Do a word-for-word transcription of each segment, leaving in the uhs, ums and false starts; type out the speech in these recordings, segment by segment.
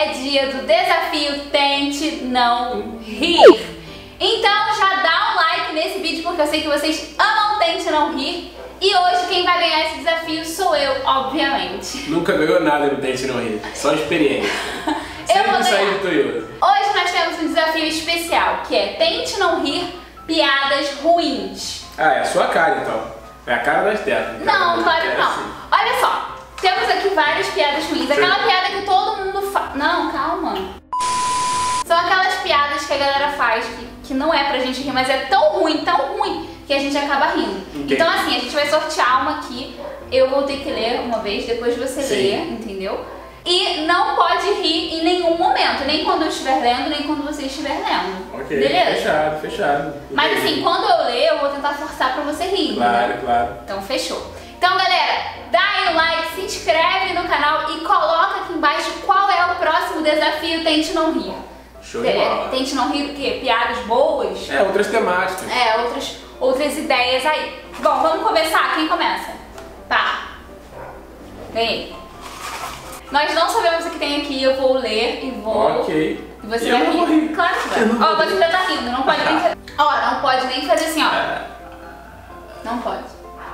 é dia do desafio Tente Não Rir. Então já dá um like nesse vídeo porque eu sei que vocês amam Tente Não Rir. E hoje quem vai ganhar esse desafio sou eu, obviamente. Nunca ganhou nada no Tente Não Rir, só experiência. Eu vou sair ganhar. vitorioso. Hoje nós temos um desafio especial, que é Tente Não Rir piadas ruins. Ah, é a sua cara então. É a cara da Stephanie. Não, claro que É não. assim. Olha só, temos aqui várias piadas ruins. Aquela piada que todo mundo faz. Não, calma. São aquelas piadas que a galera faz que, que não é pra gente rir, mas é tão ruim, tão ruim, que a gente acaba rindo. Entendi. Então assim, a gente vai sortear uma aqui. Eu vou ter que ler uma vez, depois você Sim. lê, entendeu? E não pode rir em nenhum momento, nem quando eu estiver lendo, nem quando você estiver lendo. Ok, beleza? fechado, fechado. Mas assim, quando eu ler, eu vou tentar forçar pra você rir. Claro, né? claro. Então fechou. Então galera, dá aí o like, se inscreve no canal e coloca aqui embaixo qual é o próximo desafio Tente Não Rir. Show de bola. Tente Não Rir o quê? Piadas boas? É, outras temáticas. É, outras, outras ideias aí. Bom, vamos começar? Quem começa? Tá. Ganhei. Nós não sabemos o que tem aqui, eu vou ler e vou... Ok. E você eu vai não vou rir. Claro que vai. Eu não Ó, vou você rir. ainda tá rindo, não pode nem fazer... Ó, não pode nem fazer assim, ó. Não pode.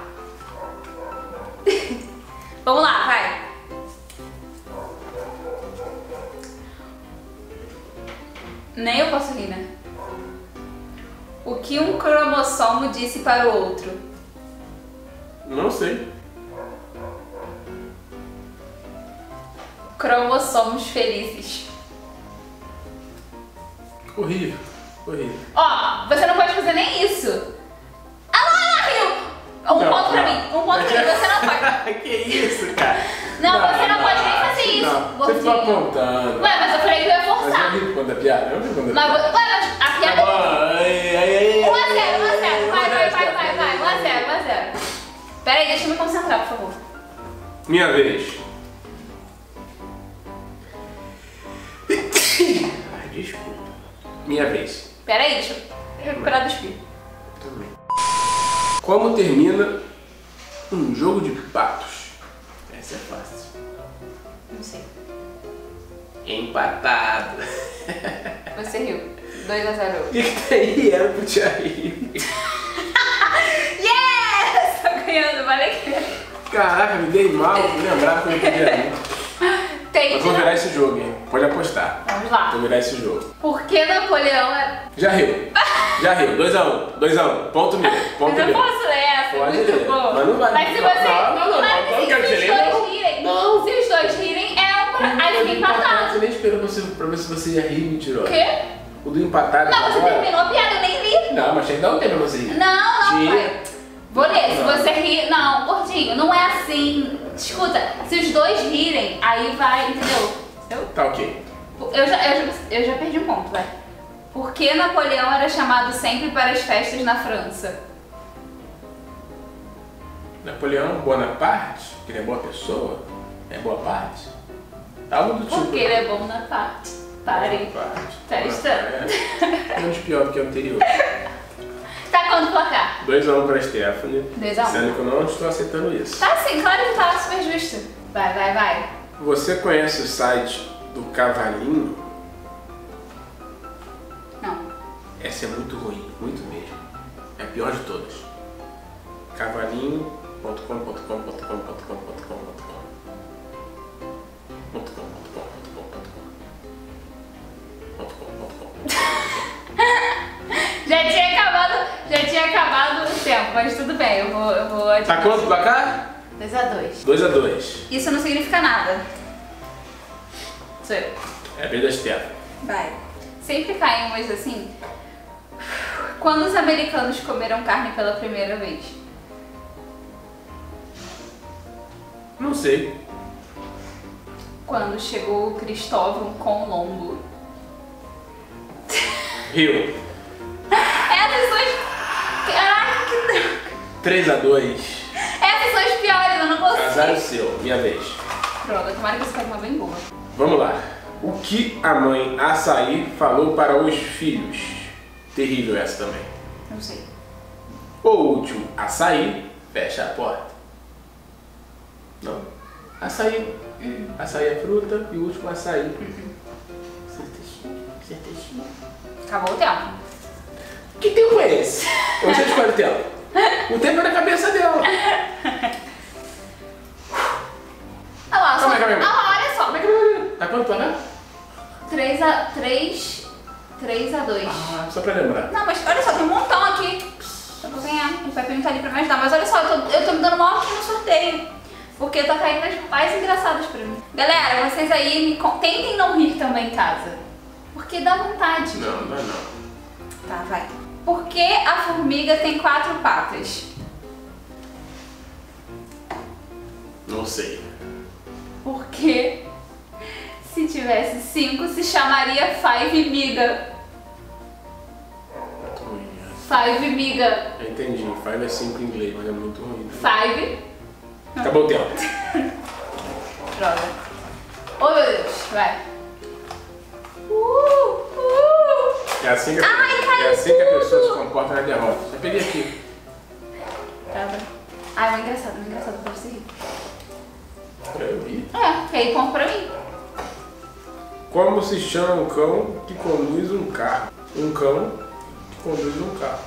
Vamos lá, vai. Nem eu posso rir, né? O que um cromossomo disse para o outro? Não sei. Cromossomos felizes. Horrível, horrível. Ó, você não pode fazer nem isso. Ah lá, ela riu! Um Não, ponto pra não. mim, um ponto pra mim, você não pode. Que isso, cara? Não, você não pode nem fazer isso, Não. Você ficou gordinho. apontando. Ué, mas eu falei que eu ia Mas forçar. eu ri quando a piada, eu ri quando a Mas, piada. ué, mas a piada... Tá bom, ai, ai, ai, um a zero, um a zero, vai, vai, vai, vai, vai, um a zero, um a zero. Pera aí, deixa eu me concentrar, por favor. Minha vez. Ai, desculpa. Minha vez. Pera aí, deixa eu recuperar do espírito. Também. Como termina um jogo de patos? Essa é fácil. Não sei. Empatado. Você riu. dois a zero. O que que tem? Era pro Tia rir. Yes! Tô ganhando, vale que... Caraca, me dei mal. Eu lembrava que eu não podia rir. Tente Eu vou não... virar esse jogo, hein? Pode apostar. Vamos lá. Vou virar esse jogo. Por que Napoleão é... Já riu. Já riu. dois a um. dois a um. Ponto meu. Ponto Mas eu meu. posso ler essa, Pode muito ler. bom. Mas não vai- Mas se não, você... não, não, não, Claro não, que não sim, quero se que os você dois leia, não. rirem. Não. Se os dois rirem, é uma... Aí fica empatado. Você nem esperou você, pra ver se você ia rir, O mentirosa. quê? O do empatado. Não, você agora- terminou a piada, eu nem li. Não, mas tinha que dar um tempo pra você rir. Não, não, Tinha. pai. Vou ler, se Não. você rir... Não, gordinho, não é assim. Escuta, se os dois rirem, aí vai, entendeu? Eu, Tá ok. eu, já, eu, já, eu já perdi um ponto, vai. Por que Napoleão era chamado sempre para as festas na França? Napoleão Bonaparte, que ele é boa pessoa, é boa parte. Algo do tipo. Porque ele é bom na parte. Pare. Bonaparte. Testa. É menos pior do que o anterior. Tá quanto o placar? dois a um pra Stephanie. dois a um. Sendo que eu não estou aceitando isso. Tá sim, claro que tá super justo. Vai, vai, vai. Você conhece o site do Cavalinho? Não. Essa é muito ruim, muito mesmo. É a pior de todas. Cavalinho ponto com ponto com ponto com ponto com ponto com ponto com ponto com ponto com ponto com ponto com. Já tinha acabado, já tinha acabado o tempo, mas tudo bem, eu vou, eu vou Tá adiantar. quanto o placar? dois a dois. dois a dois. Isso não significa nada. Sou eu. É a vez da Stephanie. Vai. Sempre caem umas assim. Quando os americanos comeram carne pela primeira vez? Não sei. Quando chegou o Cristóvão Colombo. Rio. Essas são as... Caraca, que... três a dois. Essas são as piores, eu não Azar o consigo. seu, minha vez. Pronto, tomara que você pegue uma bem boa. Vamos lá. O que a mãe Açaí falou para os filhos? Terrível essa também. Não sei. O último açaí fecha a porta. Não? Açaí. Uhum. Açaí é fruta e o último açaí. Uhum. Certechinho, certechinho. Acabou o tempo. Que tempo é esse? Eu sei escolher o tempo. O tempo é na cabeça dela. Olha lá, só... Calma aí, calma aí. Ah lá, olha só. Como é que tá quanto, né? três a três, três a dois. Ah, só pra lembrar. Não, mas olha só, tem um montão aqui. Eu vou ganhar. O Pepinho tá ali pra me ajudar. Mas olha só, eu tô, eu tô me dando maior aqui no sorteio. Porque tá caindo as mais engraçadas pra mim. Galera, vocês aí me con- tentem não rir também em casa. Porque dá vontade. Não, não é não. Tá, vai. Por que a formiga tem quatro patas? Não sei. Porque se tivesse cinco, se chamaria Five Miga. Five Miga. Eu entendi. Five é cinco em inglês, mas é muito ruim. Five. Acabou o tempo. Droga. Oh, meu Deus. Vai. Uh, uh. É assim que, a, Ai, caiu é assim que a pessoa tudo. se comporta na derrota. Já peguei aqui. Tá, vai. Ai, uma engraçada, uma engraçada pra você rir. Eu vi. É, que aí ponto pra mim. Como se chama um cão que conduz um carro? Um cão que conduz um carro.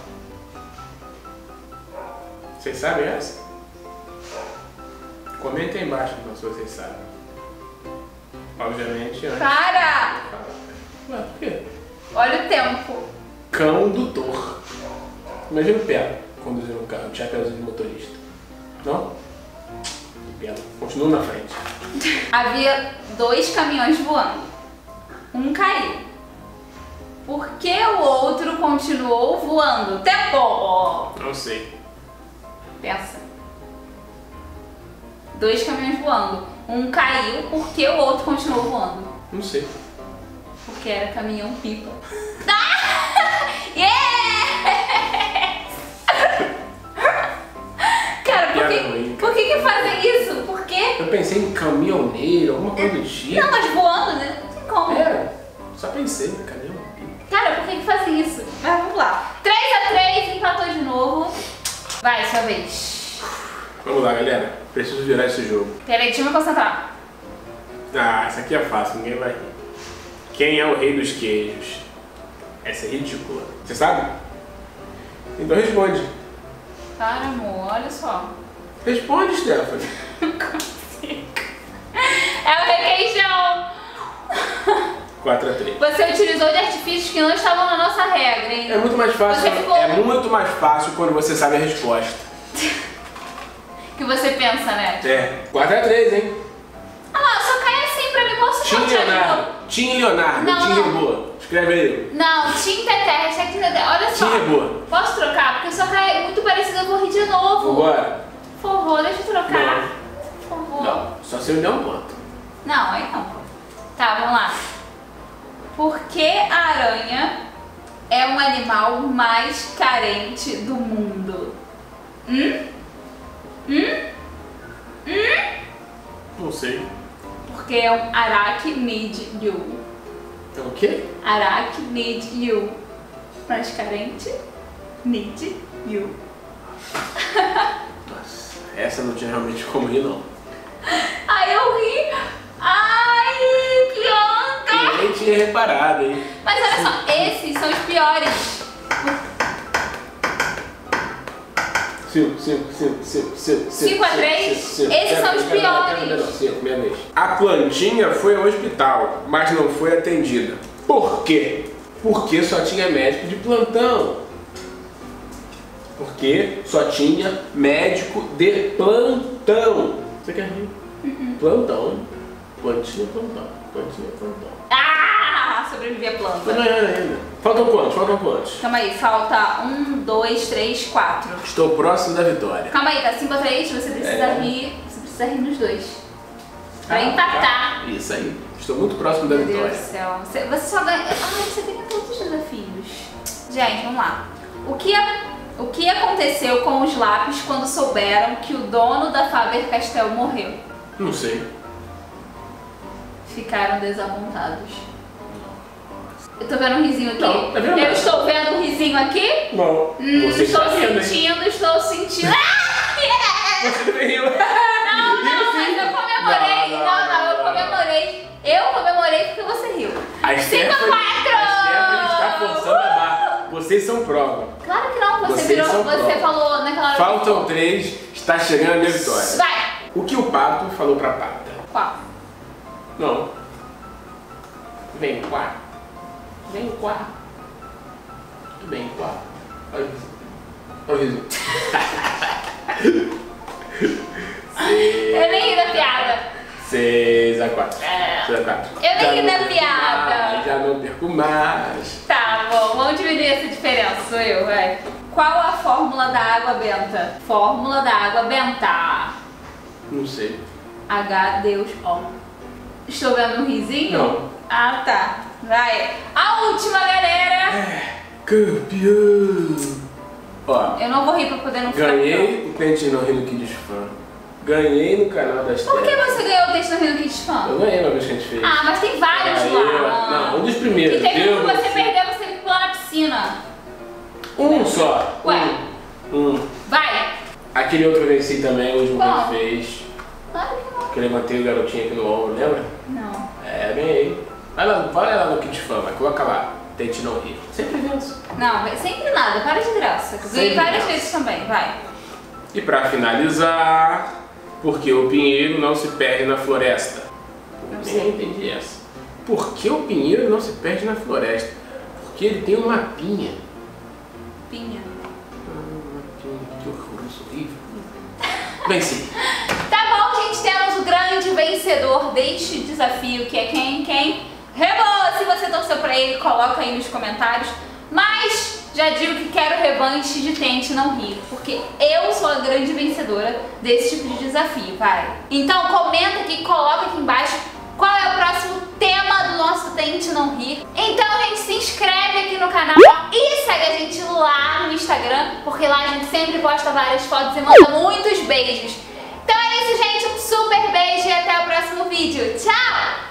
Vocês sabem essa? Comentem aí embaixo se vocês sabem. Obviamente antes. Para! Ué, por quê? Olha o tempo. Condutor. Imagina o Pelo conduzindo um carro, um chapéuzinho de motorista. Não? Pelo. Continua na frente. Havia dois caminhões voando. Um caiu. Por que o outro continuou voando? Tempo! Não sei. Pensa. Dois caminhões voando. Um caiu, por que o outro continuou voando? Não sei. Porque era caminhão pipa. Ah! Yes! Cara, por Piada que, ruim. por que que fazem isso? Por quê? Eu pensei em caminhoneiro, alguma coisa do tipo. Não, mas voando, né? Não tem como. É, só pensei, caminhão. Cara, por que que fazem isso? Mas vamos lá. três a três, empatou de novo. Vai, sua vez. Vamos lá, galera. Preciso virar esse jogo. Peraí, deixa eu me concentrar. Ah, essa aqui é fácil, ninguém vai rir. Quem é o rei dos queijos? Essa é ridícula. Você sabe? Então responde. Para, amor, olha só. Responde, Stephanie. Não consigo. É o requeijão. quatro a três. Você utilizou de artifícios que não estavam na nossa regra, hein? É muito mais fácil. Você ficou- É muito mais fácil quando você sabe a resposta. Que você pensa, né? É. quatro a três, hein? Ah lá, só cai assim pra mim, posso Tim não tirar de Leonardo. novo? Tim Leonardo. Não, Tim não. Reboa. Escreve aí. Não, Tim Teté, hashtag Tim Teté. Olha só. Tim Reboa. Posso trocar? Porque só cai muito parecido, eu vou rir de novo. Vambora. Por favor, deixa eu trocar. Não. Por favor. Não, só se eu der um ponto. Não, aí não. Tá, vamos lá. Por que a aranha é um animal mais carente do mundo? Hum? Hum? Hum? Não sei. Porque é um aracnídeo. É o quê? Aracnídeo. Mais carente? Need you. Nossa, essa não tinha realmente como rir, não. Ai, eu ri. Ai, que onda. Nem tinha reparado, hein? Mas olha só, esses são os piores. cinco, cinco, cinco, cinco, cinco, cinco a três? Esses são os piores. cinco, minha vez. A plantinha foi ao hospital, mas não foi atendida. Por quê? Porque só tinha médico de plantão. Porque só tinha médico de plantão. Você quer rir? Uh-uh. Plantão. Plantinha, plantão. Plantinha, plantão. Ah, sobrevivi a Tô planta. ganhando ainda. Faltam quantos? Faltam quantos? Calma aí, falta um, dois, três, quatro. Estou próximo da vitória. Calma aí, tá cinco a três, você precisa É. rir. Você precisa rir nos dois. Pra Ah, empatar. tá. Isso aí. Estou muito próximo da Meu Deus vitória. do céu. Você, você só ganha. Ai, você ganha todos os desafios. Gente, vamos lá. O que, a- o que aconteceu com os lápis quando souberam que o dono da Faber-Castell morreu? Não sei. Ficaram desapontados. Eu tô vendo um risinho aqui? Não, tá vendo Eu nada. estou vendo um risinho aqui? Não. Hum, Você estou está vendo, hein? sentindo, estou sentindo. Ah, yeah! Você também riu. Não, não, mas eu comemorei comemorei. Eu comemorei porque você riu. A cinco a quatro! A Stephanie está forçando a barra. Vocês são prova. Claro que não, você Vocês virou, são você prova. falou naquela hora. Faltam três, está chegando a minha vitória. Vai! O que o pato falou pra pata? Qual? Não. Vem cá. Vem cá. Vem cá. Olha isso. Olha isso. Eu nem ri da piada. seis a quatro. É. seis a quatro. Eu nem Já ri não da perco piada. mais, já não perco mais. Tá bom, vamos dividir essa diferença, sou eu, vai. Qual a fórmula da água benta? Fórmula da água benta. Não sei. H, Deus, O. Estou vendo um risinho? Não. Ah, tá. Vai. A última, galera. É, campeão. Ó, Eu não vou rir pra poder não ficar ganhei o Tente Não Rir no Kids Fan. Ganhei no canal das Por que Terras. você ganhou o texto no Rio Kids Fan? Eu ganhei uma vez que a gente fez. Ah, mas tem vários Aí, lá. Não, um dos primeiros. E teve um que Deu você perdeu, você pulou na piscina. Um só. Ué. Um. um. Vai. Aquele outro eu venci também, o último que a Qual? gente fez. Claro que não. Que eu levantei o garotinho aqui no ombro, lembra? Não. É, ganhei. Vai lá, vai lá no Kids Fan, vai, coloca lá. Tente Não Rir. Sempre venço. Não, vai- sempre nada. Para de graça. Eu ganhei Sempre várias graça. vezes também. Vai. E pra finalizar, porque o pinheiro não se perde na floresta? Não Nem sei. entendi essa. Por que o pinheiro não se perde na floresta? Porque ele tem uma pinha. Pinha. Uma pinha. Que horror, isso é horrível. Venci. Tá bom, gente. Temos o grande vencedor deste desafio, que é quem? Quem? Rebô! Se você torceu pra ele, coloca aí nos comentários. Mas já digo que quero revanche de Tente Não Rir, porque eu sou a grande vencedora desse tipo de desafio, vai. Então comenta aqui, coloca aqui embaixo qual é o próximo tema do nosso Tente Não Rir. Então, gente, se inscreve aqui no canal e segue a gente lá no Instagram, porque lá a gente sempre posta várias fotos e manda muitos beijos. Então é isso, gente. Um super beijo e até o próximo vídeo. Tchau!